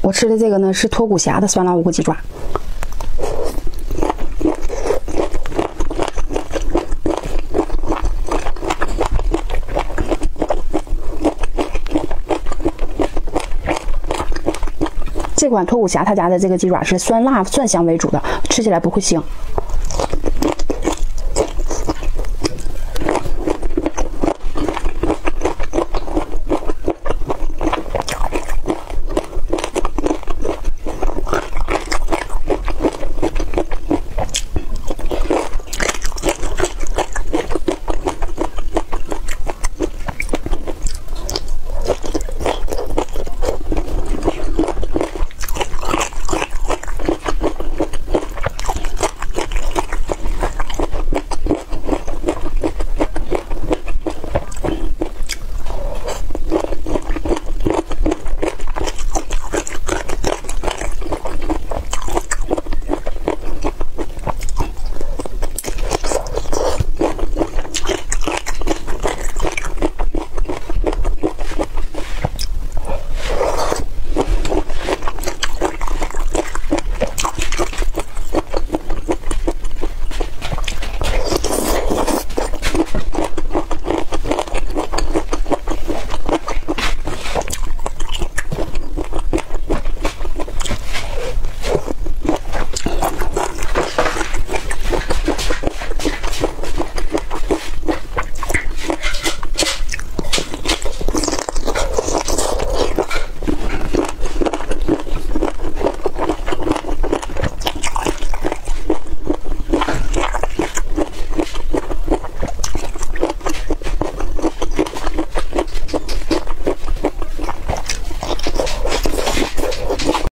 我吃的这个呢是脱骨虾的酸辣无骨鸡爪。这款脱骨虾他家的这个鸡爪是酸辣蒜香为主的，吃起来不会腥。